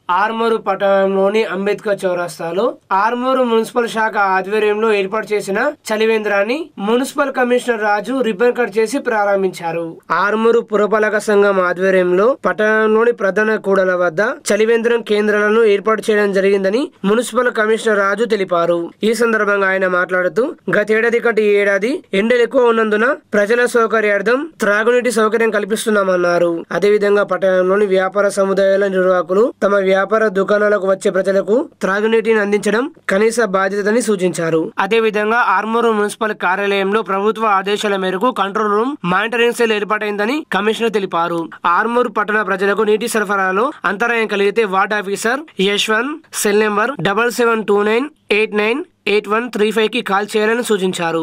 ఆర్మూరు పట్టణంలోని అంబేద్కర్ చౌరస్తాలో ఆర్మూరు మున్సిపల్ శాఖ ఆధ్వర్యంలో ఏర్పాటు చేసిన చలివేంద్రాన్ని municipal commissioner Raju ribbon cut చేసి ప్రారంభించారు. ఆర్మూరు పురపాలక సంఘం ఆధ్వర్యంలో పట్టణంలోని ప్రధాన కూడల వద్ద చలివేంద్రం కేంద్రాలను ఏర్పాటు చేయడం జరిగిందని మున్సిపల్ కమిషనర్ రాజు తెలిపారు. ఈ సందర్భంగా ఆయన మాట్లాడుతూ గతేడాది కంటే ఈ ఏడాది ఎండలు ఎక్కువ ఉన్నందున ప్రజల సౌకర్యార్థం త్రాగునీటి సౌకర్యం కల్పిస్తున్నామన్నారు. అదేవిధంగా పట్టణంలోని వ్యాపార సముదాయాల నిర్వాహకులు తమ వ్యాపార దుకాణాలకు వచ్చే ప్రజలకు త్రాగునీటిని అందించడం కనీస బాధ్యతని సూచించారు. అదేవిధంగా ఆర్మూరు మున్సిపల్ కార్యాలయంలో ప్రభుత్వ ఆదేశాల మేరకు కంట్రోల్ రూమ్ మానిటరింగ్ సెల్ ఏర్పాటైందని కమిషనర్ తెలిపారు. ఆర్మూరు పట్టణ ప్రజలకు నీటి సరఫరాలో అంతరాయం కలిగితే ward officer Yashwant cell number 7729898135 కి కాల్ చేయాలని సూచించారు.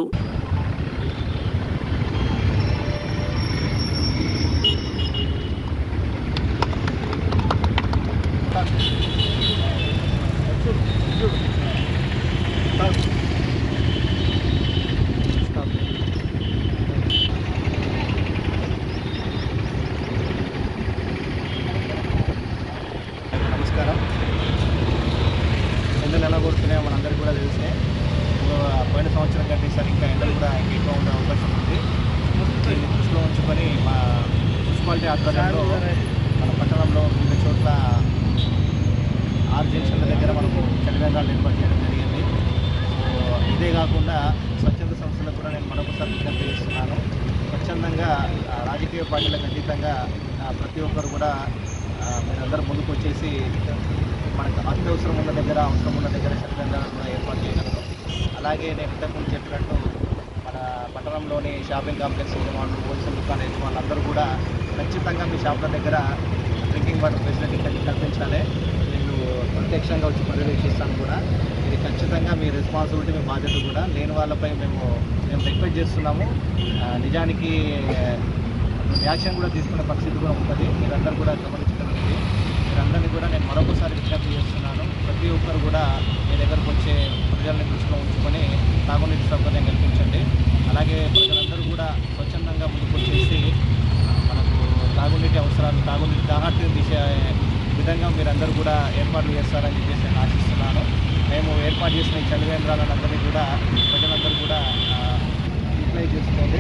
నమస్కారం. ఎండలు ఎలా కొడుతున్నాయో మనందరికీ కూడా తెలిసే. పోయిన సంవత్సరం కంటే ఈసారి ఇంకా ఎండలు కూడా ఎక్కువ ఉండే అవకాశం ఉంది. దీన్ని దృష్టిలో ఉంచుకొని మా మున్సిపాలిటీ ఆధ్వర్యంలో మన పట్టణంలో వివిధ చోట్ల 6 జంక్షన్ల దగ్గర మనకు చలివేంద్రాలు ఏర్పాటు చేయడం జరిగింది. ఇదే కాకుండా స్వచ్ఛంద సంస్థలకు కూడా నేను మరొకసారి విజ్ఞప్తి చేస్తున్నాను. స్వచ్ఛందంగా రాజకీయ పార్టీలకు అతీతంగా ప్రతి ఒక్కరు కూడా మీరందరూ ముందుకు వచ్చేసి మనకు అత్యవసరం ఉన్న దగ్గర అవసరం ఉన్న దగ్గర చలివేంద్రాలను కూడా ఏర్పాటు చేయగలరు. అలాగే నేను ఇంతకుముందు చెప్పినట్టు మన పట్టణంలోని షాపింగ్ కాంప్లెక్స్ యజమానులు, హోల్సేల్ దుకాణ యజమానులు అందరూ కూడా ఖచ్చితంగా మీ షాపుల దగ్గర డ్రింకింగ్ వాటర్ ఫెసిలిటీ కల్పించాలి. నేను ప్రత్యక్షంగా వచ్చి పర్యవేక్షిస్తాను కూడా. ఇది ఖచ్చితంగా మీ రెస్పాన్సిబిలిటీ, మీ బాధ్యత కూడా. లేని వాళ్ళపై మేము రిక్వెస్ట్ చేస్తున్నాము. నిజానికి యాక్షన్ కూడా తీసుకునే పరిస్థితి కూడా ఉంటుంది. మీరందరూ కూడా గమనించగలిగింది. మీరందరినీ కూడా నేను మరొకసారి విజ్ఞప్తి చేస్తున్నాను. ప్రతి ఒక్కరు కూడా మీ దగ్గరకు వచ్చే ప్రజల్ని దృష్టిలో ఉంచుకొని తాగునీటి సౌకర్యం కల్పించండి. అలాగే ప్రజలందరూ కూడా స్వచ్ఛందంగా ముందుకు వచ్చేసి మనకు తాగునీటి అవసరాలు, తాగునీటి దాహార్తిని తీసే విధంగా మీరందరూ కూడా ఏర్పాట్లు చేస్తారని చెప్పేసి నేను ఆశిస్తున్నాను. మేము ఏర్పాటు చేసిన ఈ చలివేంద్రాలందరినీ కూడా ప్రజలందరూ కూడా యూటిలైజ్ చేసుకోండి.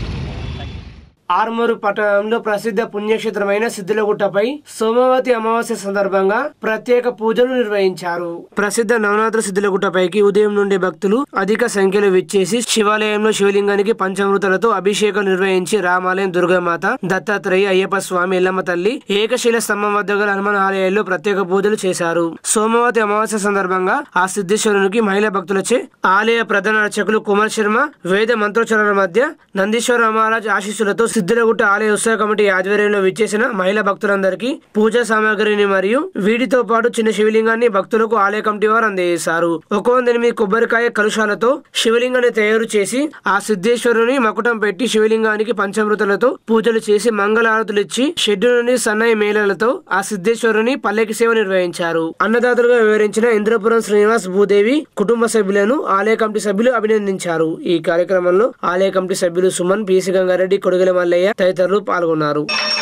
ఆర్మూరు పట్టణంలో ప్రసిద్ధ పుణ్యక్షేత్రమైన సిద్ధిలగుట్టపై సోమవతి అమావాస్య సందర్భంగా ప్రత్యేక పూజలు నిర్వహించారు. ప్రసిద్ధ నవరాత్రి సిద్ధిలగుట్టపైకి ఉదయం నుండి భక్తులు అధిక సంఖ్యలో విచ్చేసి శివాలయంలో శివలింగానికి పంచామృతాలతో అభిషేకం నిర్వహించి రామాలయం, దుర్గామాత, దత్తాత్రేయ, అయ్యప్ప స్వామి, ఎల్లమ్మ తల్లి, ఏకశిల స్తంభం వద్ద గల హనుమాన్ ఆలయాల్లో ప్రత్యేక పూజలు చేశారు. సోమవతి అమావాస్య సందర్భంగా ఆ సిద్ధేశ్వరునికి మహిళా భక్తులచే ఆలయ ప్రధాన అర్చకులు కుమార్ శర్మ వేద మంత్రోచ్చరణ మధ్య నందీశ్వర మహారాజ్ ఆశీస్సులతో సిద్ధిలగుట్ట ఆలయ ఉత్సవ కమిటీ ఆధ్వర్యంలో విచ్చేసిన మహిళా భక్తులందరికీ పూజా సామాగ్రిని మరియు వీటితో పాటు చిన్న శివలింగాన్ని భక్తులకు ఆలయ కమిటీ వారు అందజేశారు. 108 కొబ్బరికాయ కలుషాలతో శివలింగాన్ని తయారు చేసి ఆ సిద్ధేశ్వరుని మకుటం పెట్టి శివలింగానికి పంచామృతాలతో పూజలు చేసి మంగళారతులు ఇచ్చి షెడ్డు నుండి సన్నాయి మేళలతో ఆ సిద్ధేశ్వరుని పల్లెకి సేవ నిర్వహించారు. అన్నదాతలుగా వివరించిన ఇంద్రపురం శ్రీనివాస్ భూదేవి కుటుంబ సభ్యులను ఆలయ కమిటీ సభ్యులు అభినందించారు. ఈ కార్యక్రమంలో ఆలయ కమిటీ సభ్యులు సుమన్, పిసి గంగారెడ్డి, కొడుగల మల్లయ్య తదితరులు పాల్గొన్నారు.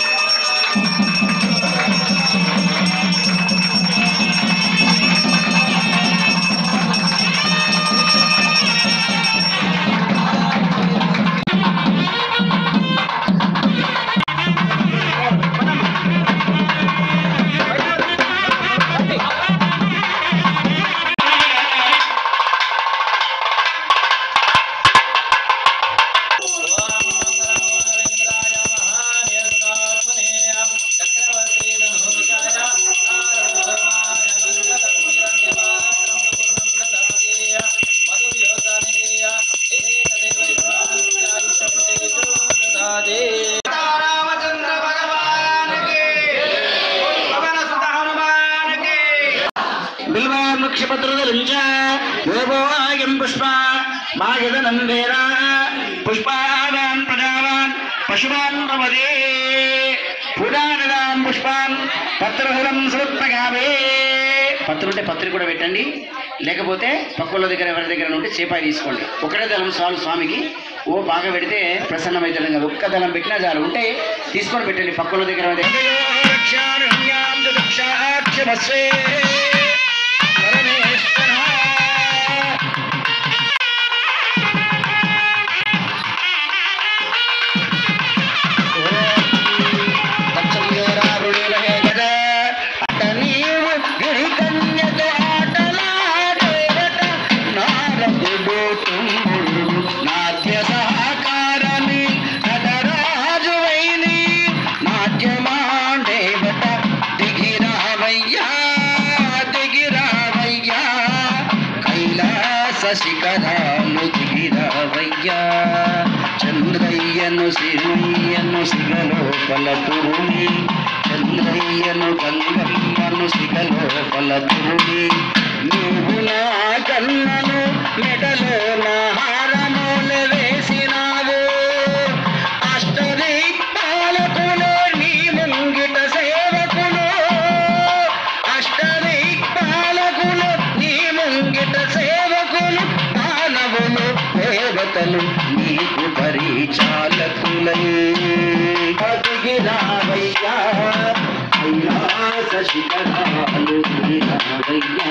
పత్రుంటే పత్రి కూడా పెట్టండి, లేకపోతే పక్కల దగ్గర ఎవరి దగ్గర ఉంటే చేపాయి తీసుకోండి. ఒకటే దళం చాలు స్వామికి. ఓ బాగా పెడితే ప్రసన్నమైతే కదా, ఒక్క దళం పెట్టినా చాలు. ఉంటే తీసుకొని పెట్టండి పక్కల దగ్గర. క్షమస్వే పరమేశ్వర. శిఖరాలు దిగిరావయ్యా చంద్రయ్యను శివయ్యను సిగలోపల పురుని చంద్రయ్యను గంగమ్మను సిగలోపల పురుని నువ్వు నా కన్నను మెడలో నా హారములు వేసినావు అష్టదిక్పాలకులు నీ ముంగిట సేవకులు అష్టదిక్పాలకులు నీ ముంగిట సేవకులు మానవులు దేవతలు నీకు పరిచాలకులై దిగిరావయ్యా కైలాస శిఖరాలు దిగిరావయ్యా.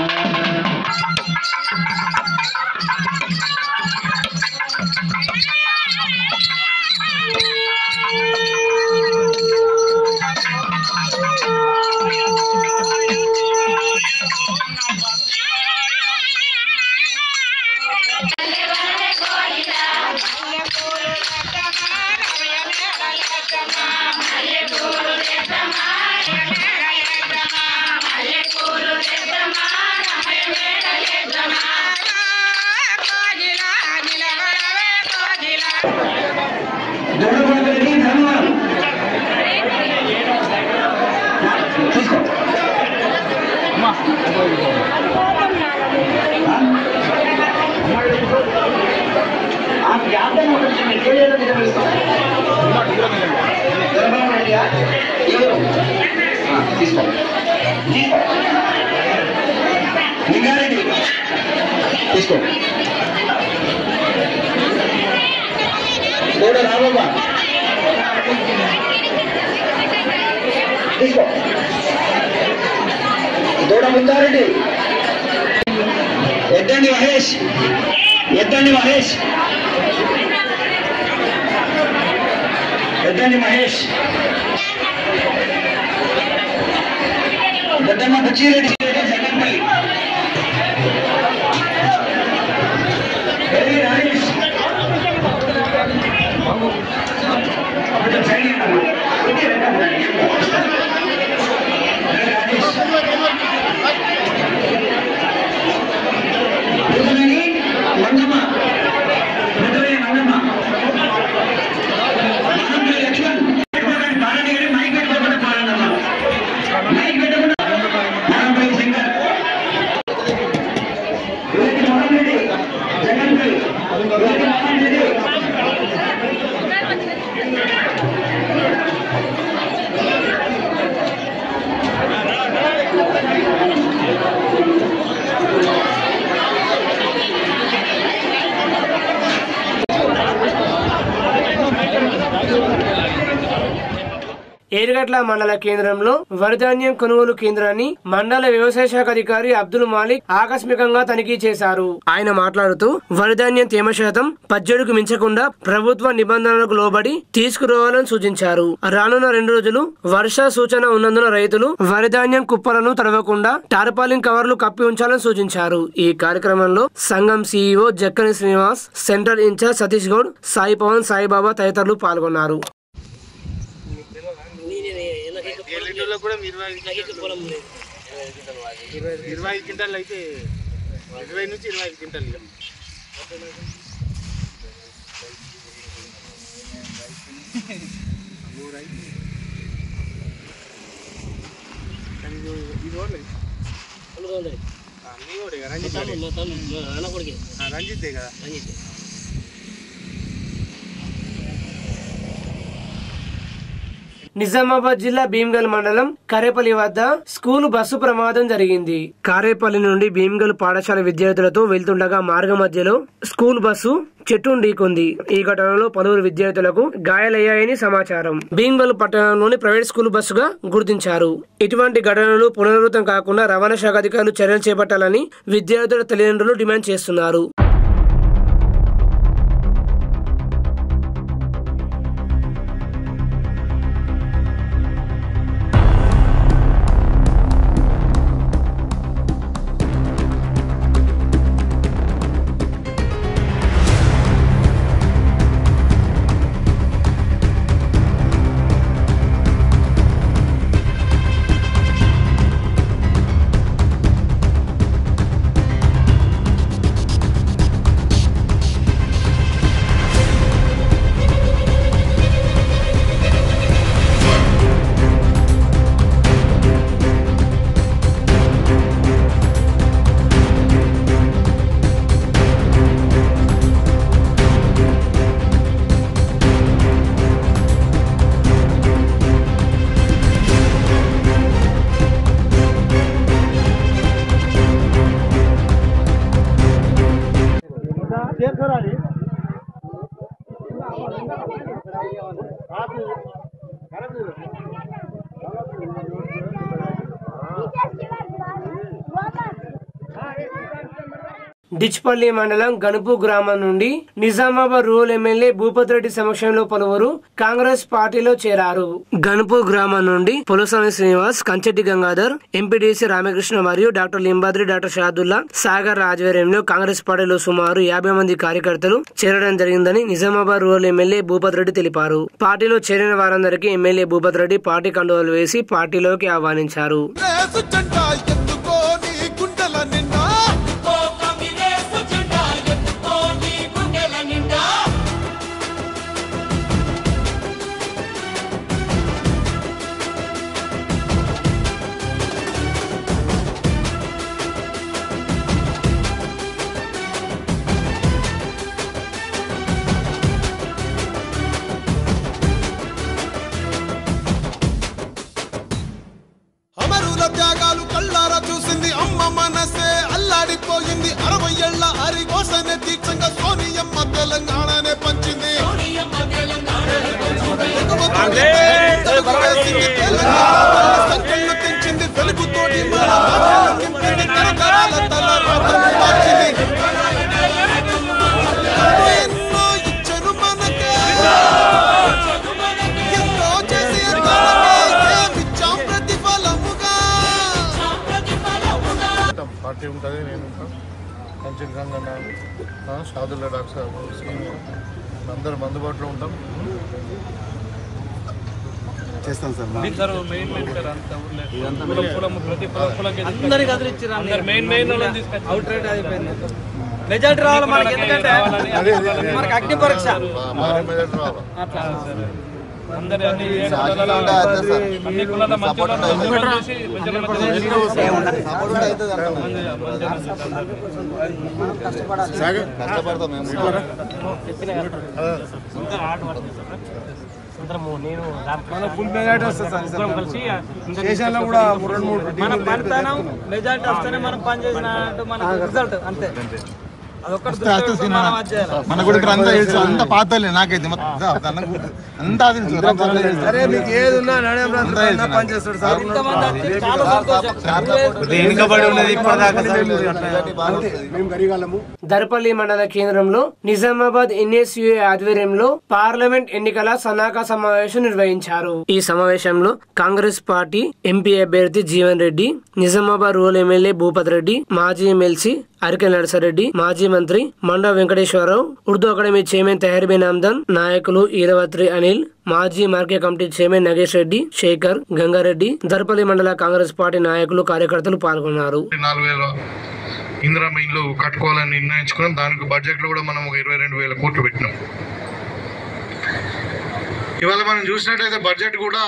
తీసుకో రాబా తీసుకో దూడ ముందారెడ్డి ఎద్దండి మహేష్ ఎద్దండి మహేష్ ఎద్దండి మహేష్ పెద్దమ్మ బుచ్చిరెడ్డి జగన్పల్లి రాజేష్ మంగమ్మ ఏరుగట్ల మండల కేంద్రంలో వరిధాన్యం కొనుగోలు కేంద్రాన్ని మండల వ్యవసాయ శాఖ అధికారి అబ్దుల్ మాలిక్ ఆకస్మికంగా తనిఖీ చేశారు. ఆయన మాట్లాడుతూ వరిధాన్యం తేమ శాతం 17కు మించకుండా ప్రభుత్వ నిబంధనలకు లోబడి తీసుకురావాలని సూచించారు. రానున్న 2 రోజులు వర్ష సూచన ఉన్నందున రైతులు వరిధాన్యం కుప్పలను తడవకుండా టార్పాలిన్ కవర్లు కప్పి ఉంచాలని సూచించారు. ఈ కార్యక్రమంలో సంఘం CEO Jakkani Srinivas, central incharge Satish Goud, Sai Pavan, Saibaba తదితరులు పాల్గొన్నారు. కూడా 25 క్వింటాలు అయితే 20 నుంచి 25 క్వింటాలు రంజిత్ కదా నిజామాబాద్ జిల్లా భీమ్గల్ మండలం కరేపల్లి వద్ద స్కూల్ బస్సు ప్రమాదం జరిగింది. కారేపల్లి నుండి భీమ్గల్ పాఠశాల విద్యార్థులతో వెళ్తుండగా మార్గ మధ్యలో స్కూల్ బస్సు చెట్టును ఢీకొంది. ఈ ఘటనలో పలువురు విద్యార్థులకు గాయాలయ్యాయని సమాచారం. భీమ్గల్ పట్టణంలోని ప్రైవేట్ స్కూల్ బస్సుగా గుర్తించారు. ఇటువంటి ఘటనలు పునరావృతం కాకుండా రవాణా శాఖ అధికారులు చర్యలు చేపట్టాలని విద్యార్థుల తల్లిదండ్రులు డిమాండ్ చేస్తున్నారు. డిచ్పల్లి మండలం గనుపు గ్రామం నుండి నిజామాబాద్ రూరల్ ఎమ్మెల్యే భూపతి రెడ్డి సమక్షంలో పలువురు కాంగ్రెస్ పార్టీలో చేరారు. గనుపు గ్రామం నుండి పొలసాని శ్రీనివాస్, కంచెట్టి గంగాధర్, ఎంపీడీసీ రామకృష్ణ మరియు డాక్టర్ లింబాద్రి, డాక్టర్ షాదుల్లా, సాగర్ ఆధ్వర్యంలో కాంగ్రెస్ పార్టీలో సుమారు 50 మంది కార్యకర్తలు చేరడం జరిగిందని నిజామాబాద్ రూరల్ ఎమ్మెల్యే భూపతి రెడ్డి తెలిపారు. పార్టీలో చేరిన వారందరికీ ఎమ్మెల్యే భూపతి రెడ్డి పార్టీ కండువాలు వేసి పార్టీలోకి ఆహ్వానించారు. త్యాగాలు కళ్ళారా చూసింది అమ్మ మనసే అల్లాడిపోయింది. 60 ఏళ్ల హరిఘోషనే దీక్షంగా సోనియమ్మ తెలంగాణనే పంచింది. సంఖ్యలు తెంచింది వెలుగుతోటి ఎన్నో ఇచ్చరు మనకే ఎంతో చేసి పార్టీ ఉంటుంది. నేను కంచెట్టి గంగన్న, షాదుల్లా, డాక్టర్ శ్రీను అందరం అందుబాటులో ఉంటాం. చేస్తాం సార్. మెజార్టీ రావాలి మనకి, ఎందుకంటే మనకి అగ్ని పరీక్ష. మన పనితనం మెజార్టీ వస్తేనే మనం పని చేసినట్టు మన రిజల్ట్ అంతే. మన గుడికి అంతా తెలుసు, అంత పాతలే నాకైతే అంతా దర్పల్లి మండల కేంద్రంలో నిజామాబాద్ ఎన్ఎస్యుఏ ఆధ్వర్యంలో పార్లమెంట్ ఎన్నికల సన్నాహక సమావేశం నిర్వహించారు. ఈ సమావేశంలో కాంగ్రెస్ పార్టీ ఎంపీ అభ్యర్థి జీవన్ రెడ్డి, నిజామాబాద్ రూరల్ ఎమ్మెల్యే భూపతి రెడ్డి, మాజీ ఎమ్మెల్సీ అరికె నరసరెడ్డి, మాజీ మంత్రి మండ వెంకటేశ్వరరావు, ఉర్దూ అకాడమీ చైర్మన్ తహర్బీన్ అమ్దన్, నాయకులు ఈరవత్రి అనిల్, మాజీ market committee chairman Nagesh Reddy, Shekar, Gangareddy, Darpalli మండల కాంగ్రెస్ పార్టీ నాయకులు, కార్యకర్తలు పాల్గొన్నారు. 4000 ఇందిరా మైన్లు కట్టుకోవాలని నిర్ణయించుకున్నాం. దానికి బడ్జెట్ లో కూడా మనం 22,000 కోట్లు పెట్టినాం. ఇవాళ మనం చూసినట్లయితే బడ్జెట్ కూడా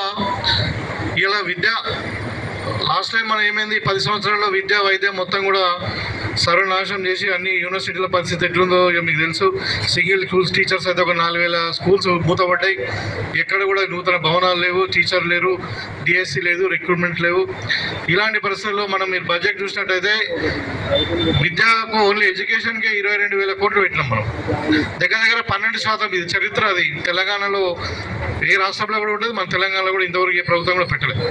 ఇలా విద్య లాస్ట్ టైం మనం ఏమైంది 10 సంవత్సరాల్లో విద్య వైద్యం మొత్తం కూడా సర్వనాశనం చేసి అన్ని యూనివర్సిటీల పరిస్థితి ఎట్లుందో ఇక మీకు తెలుసు. సింగిల్ స్కూల్స్ టీచర్స్ అయితే ఒక 4000 స్కూల్స్ మూతపడ్డాయి. ఎక్కడ కూడా నూతన భవనాలు లేవు, టీచర్ లేరు, డిఎస్సి లేదు, రిక్రూట్మెంట్ లేవు. ఇలాంటి పరిస్థితుల్లో మనం మీరు బడ్జెట్ చూసినట్టయితే విద్యకు ఓన్లీ ఎడ్యుకేషన్కే 22,000 కోట్లు పెట్టినాం మనం. దగ్గర 12%. ఇది చరిత్ర. అది తెలంగాణలో ఏ రాష్ట్రంలో కూడా ఉంటుంది, మన తెలంగాణలో కూడా ఇంతవరకు ఏ ప్రభుత్వం కూడా పెట్టలేదు.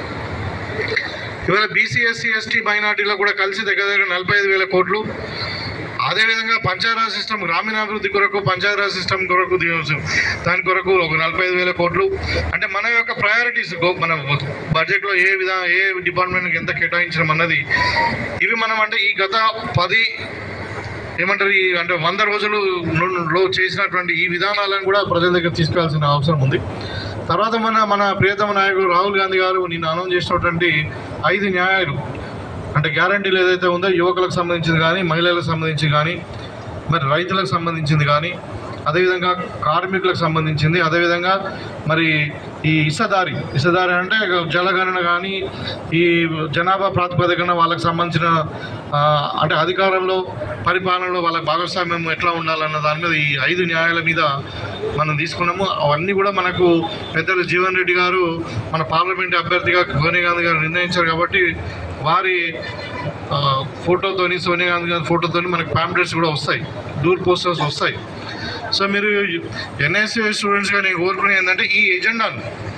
ఇవాళ బీసీ ఎస్సీ ఎస్టీ మైనార్టీలో కూడా కలిసి దగ్గర 45,000 కోట్లు. అదేవిధంగా పంచాయతీరాజ్ సిస్టమ్ గ్రామీణాభివృద్ధి కొరకు, పంచాయతీరాజ్ సిస్టమ్ కొరకు దాని కొరకు ఒక 45,000 కోట్లు. అంటే మన యొక్క ప్రయారిటీస్ మన బడ్జెట్లో ఏ డిపార్ట్మెంట్కి ఎంత కేటాయించడం అన్నది ఇవి మనం అంటే ఈ గత 10 ఏమంటారు అంటే 100 రోజులలో చేసినటువంటి ఈ విధానాలను కూడా ప్రజల దగ్గర తీసుకెళ్లాల్సిన అవసరం ఉంది. తర్వాత మన ప్రియతమ నాయకుడు రాహుల్ గాంధీ గారు నిన్న అనౌన్స్ చేసినటువంటి 5 న్యాయాలు అంటే గ్యారంటీలు ఏదైతే ఉందో యువకులకు సంబంధించింది కానీ, మహిళలకు సంబంధించి కానీ, మరి రైతులకు సంబంధించింది కానీ, అదేవిధంగా కార్మికులకు సంబంధించింది, అదేవిధంగా మరి ఈ ఇసదారి అంటే జలగణన కానీ ఈ జనాభా ప్రాతిపదికన వాళ్ళకి సంబంధించిన అంటే అధికారంలో పరిపాలనలో వాళ్ళ భాగస్వామ్యం ఎట్లా ఉండాలన్న దాని మీద ఈ 5 న్యాయాల మీద మనం తీసుకున్నాము. అవన్నీ కూడా మనకు పెద్దలు జీవన్ రెడ్డి గారు మన పార్లమెంట్ అభ్యర్థిగా సోనియా గాంధీ గారు నిర్ణయించారు కాబట్టి వారి ఫోటోతోని, సోనియా గాంధీ గారి ఫోటోతోని మనకు ప్యాంప్లెట్స్ కూడా వస్తాయి, డోర్ పోస్టర్స్ వస్తాయి. సో మీరు ఎన్ఎస్సీ స్టూడెంట్స్గా నేను కోరుకునేది ఏంటంటే ఈ ఎజెండాను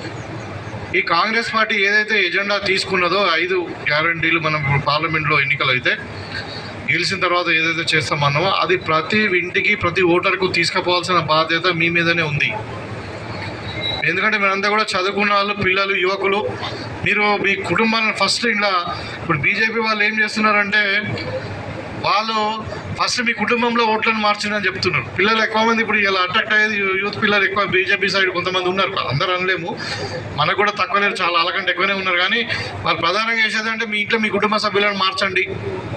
ఈ కాంగ్రెస్ పార్టీ ఏదైతే ఎజెండా తీసుకున్నదో 5 గ్యారంటీలు మనం పార్లమెంట్లో ఎన్నికలు అయితే గెలిచిన తర్వాత ఏదైతే చేస్తామన్నామో అది ప్రతి ఇంటికి ప్రతి ఓటర్కు తీసుకుపోవాల్సిన బాధ్యత మీ మీదనే ఉంది. ఎందుకంటే మీరంతా కూడా చదువుకున్న వాళ్ళు, పిల్లలు, యువకులు. మీరు మీ కుటుంబాలను ఫస్ట్ ఇలా ఇప్పుడు బీజేపీ వాళ్ళు ఏం చేస్తున్నారంటే వాళ్ళు ఫస్ట్ మీ కుటుంబంలో ఓట్లను మార్చిందని చెప్తున్నారు. పిల్లలు ఎక్కువ మంది ఇప్పుడు ఇలా అట్రాక్ట్ అయ్యేది యూత్ పిల్లలు ఎక్కువ బీజేపీ సైడ్ కొంతమంది ఉన్నారు. అందరూ అనలేము, మనకు కూడా తక్కువనే, చాలా అలాకంటే ఎక్కువనే ఉన్నారు. కానీ వాళ్ళు ప్రధానంగా చేసేదంటే మీ ఇంట్లో మీ కుటుంబ సభ్యులను మార్చండి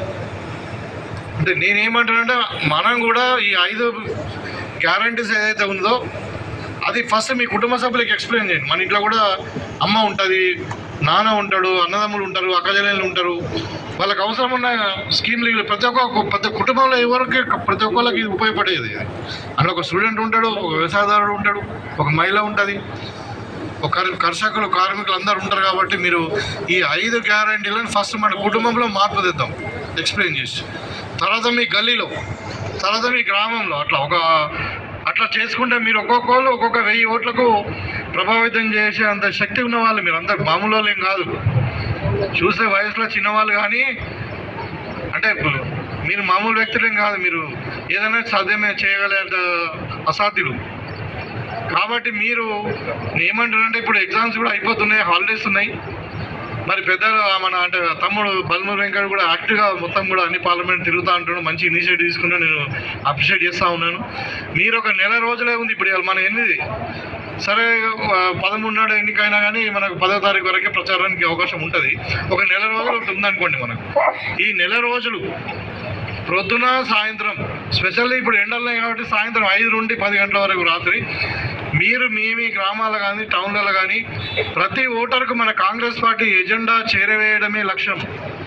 అంటే నేనేమంటానంటే మనం కూడా ఈ 5 గ్యారంటీస్ ఏదైతే ఉందో అది ఫస్ట్ మీ కుటుంబ సభ్యులకి ఎక్స్ప్లెయిన్ చేయండి. మన ఇంట్లో కూడా అమ్మ ఉంటుంది, నాన్న ఉంటాడు, అన్నదమ్ములు ఉంటారు, అక్కజల్లు ఉంటారు. వాళ్ళకి అవసరం ఉన్న స్కీమ్లు ప్రతి కుటుంబంలో ఎవరికి ప్రతి ఒక్కరికి ఇది ఉపయోగపడేది. అందులో ఒక స్టూడెంట్ ఉంటాడు, ఒక వ్యవసాయదారుడు ఉంటాడు, ఒక మహిళ ఉంటుంది, ఒక కర్షకులు, కార్మికులు అందరూ ఉంటారు. కాబట్టి మీరు ఈ 5 గ్యారంటీలను ఫస్ట్ మన కుటుంబంలో మార్పు తెద్దాం ఎక్స్ప్లెయిన్ చేసి, తర్వాత మీ గల్లీలో, తర్వాత మీ గ్రామంలో అట్లా చేసుకుంటే మీరు ఒక్కొక్కరు ఒక్కొక్క 1000 ఓట్లకు ప్రభావితం చేసే అంత శక్తి ఉన్న వాళ్ళు. మీరు అందరు మామూలు వాళ్ళు ఏం కాదు, చూసే వయసులో చిన్నవాళ్ళు. కానీ అంటే మీరు మామూలు వ్యక్తులేం కాదు, మీరు ఏదైనా సాధ్యమే చేయగలే అసాధ్యులు. కాబట్టి మీరు ఏమంటారంటే ఇప్పుడు ఎగ్జామ్స్ కూడా అయిపోతున్నాయి, హాలిడేస్ ఉన్నాయి. మరి పెద్దలు మన అంటే తమ్ముడు బల్మూరు వెంకట్ కూడా యాక్టివ్గా మొత్తం కూడా అన్ని పార్లమెంట్ తిరుగుతూ ఉంటున్నాడు, మంచి ఇనిషియేటివ్ తీసుకున్నా, నేను అప్రిషియేట్ చేస్తూ ఉన్నాను. మీరు ఒక నెల రోజులే ఉంది ఇప్పుడు, మన 8 సరే 13 నాడు ఎన్నికైనా కానీ మనకు 10వ తారీఖు వరకే ప్రచారానికి అవకాశం ఉంటుంది. ఒక నెల రోజులు ఉందనుకోండి మనకు. ఈ నెల రోజులు ప్రొద్దున సాయంత్రం, స్పెషల్లీ ఇప్పుడు ఎండలున్నాయి కాబట్టి సాయంత్రం 5 నుండి 10 గంటల వరకు రాత్రి మీరు మీ గ్రామాలు కానీ టౌన్లలో కానీ ప్రతి ఓటర్కు మన కాంగ్రెస్ పార్టీ ఎజెండా చేరవేయడమే లక్ష్యం.